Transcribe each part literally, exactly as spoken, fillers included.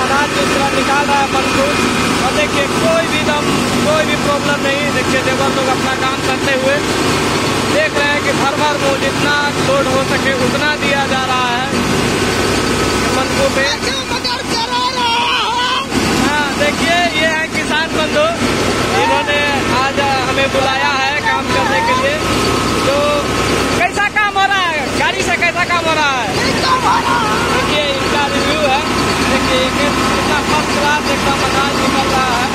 अनाज जिस तरह निकाल रहा है मनकू। और देखिए कोई भी दम कोई भी प्रॉब्लम नहीं। देखिए लेबर लोग अपना काम करते हुए देख रहे हैं कि भर भर वो जितना लोड हो सके उतना दिया जा रहा है मनकू पे। हाँ देखिए ये है किसान बंधु, इन्होंने आज हमें बुलाया है काम करने के लिए। तो कैसा काम हो रहा है, गाड़ी से कैसा काम हो रहा है देखिए इनका रिव्यू है। देखिए कितना फर्स्ट क्लास एकदम अनाज निकल रहा है।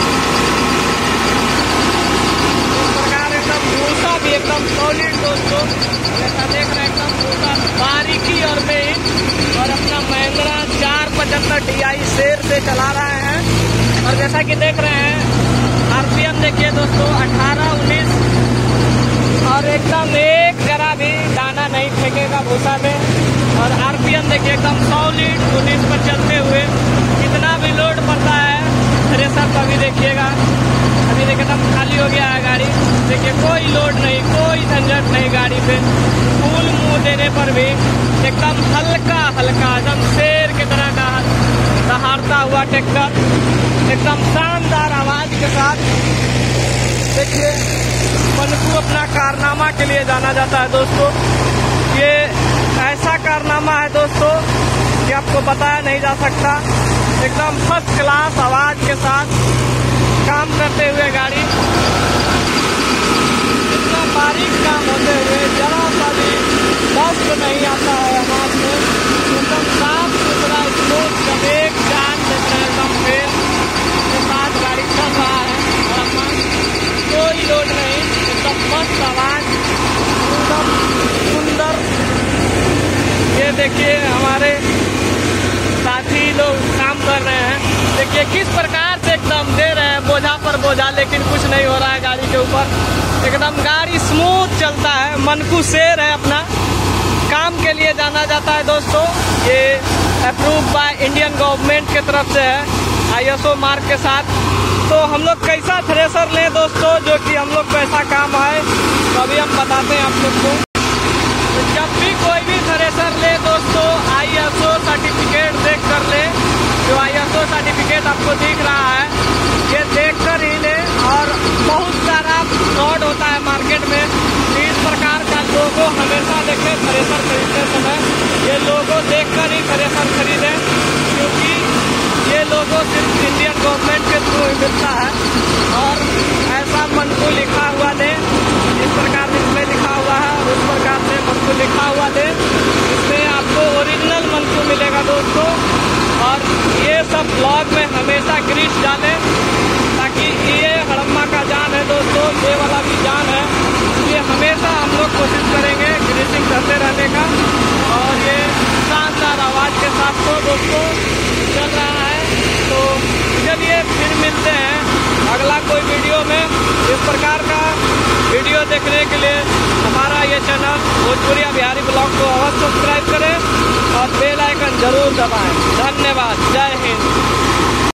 इस प्रकार एकदम भूसा भी एकदम सॉलिड दोस्तों, जैसा देख रहे हैं एकदम भूसा बारीकी और मेन। और अपना महिंद्रा चार पचहत्तर डी आई शेर से चला रहे हैं। और जैसा कि देख रहे हैं आरपीएम देखिए दोस्तों अठारह उन्नीस, और एकदम एक जरा भी दाना नहीं फेंकेगा भूसा में। और आरपीएम देखिए एकदम सॉलिड उन्नीस पर चलते हुए कितना भी लोड पड़ता है थ्रेसर तो अभी देखिएगा, अभी देखिए एकदम खाली हो गया है गाड़ी। देखिए कोई लोड नहीं, कोई झंझट नहीं गाड़ी पे। फूल मुंह देने पर भी एकदम हल्का हल्का एकदम शेर की तरह का दहाड़ता हुआ ट्रैक्टर एकदम शानदार आवाज के साथ। देखिए मनकू अपना कारनामा के लिए जाना जाता है दोस्तों। ये ऐसा कारनामा है दोस्तों कि आपको बताया नहीं जा सकता। एकदम फर्स्ट क्लास आवाज के साथ काम करते हुए गाड़ी, इतना बारीक काम होते हुए जरा सा भी डस्ट नहीं आता है आवाज में। एकदम साफ सुथरा स्मूथ जब एक जान एकदम फेल के साथ गाड़ी चल रहा है और अपना कोई लोड नहीं, एकदम मस्त आवाज एकदम सुंदर। ये देखिए हमारे साथी लोग काम कर रहे हैं। देखिए किस प्रकार से एकदम दे रहे हैं बोझा पर बोझा, लेकिन कुछ नहीं हो रहा है गाड़ी के ऊपर। एकदम गाड़ी स्मूथ चलता है। मनकू शेर है, अपना काम के लिए जाना जाता है दोस्तों। ये अप्रूव बाय इंडियन गवर्नमेंट की तरफ से है आईएसओ मार्क के साथ। तो हम लोग कैसा थ्रेसर लें दोस्तों जो कि हम लोग को ऐसा काम आए, तो अभी हम बताते हैं आप लोग को। तो जब भी कोई भी थ्रेसर ले दोस्तों आईएसओ सर्टिफिकेट देख कर ले। जो आईएसओ सर्टिफिकेट आपको दिख रहा है ये देख कर ही ले। और बहुत सारा फ्रॉड होता है मार्केट में, इस प्रकार का लोगो हमेशा देखें थ्रेसर खरीदते समय। ये लोगो देख कर ही थ्रेसर खरीदें, क्योंकि ये लोगो सिर्फ इंडियन गवर्नमेंट के थ्रू ही मिलता है। और ऐसा मनकू लिखा हुआ दे, इस प्रकार इसमें लिखा हुआ है और उस प्रकार से मनकू लिखा हुआ दे, इसमें आपको ओरिजिनल मनकू मिलेगा दोस्तों। और ये सब ब्लॉग में हमेशा ग्रीस डालें, ताकि ये हड़म्मा का जान है दोस्तों, ये वाला भी जान है। ये हमेशा हम लोग कोशिश करेंगे ग्रीसिंग करते रहने का। और ये शानदार आवाज के साथ तो दोस्तों चल रहा है। तो चलिए फिर मिलते हैं अगला कोई वीडियो में। इस प्रकार का वीडियो देखने के लिए हमारा ये चैनल भोजपुरिया बिहारी ब्लॉग को अवश्य सब्सक्राइब करें और बेल आइकन जरूर दबाएं। धन्यवाद, जय हिंद।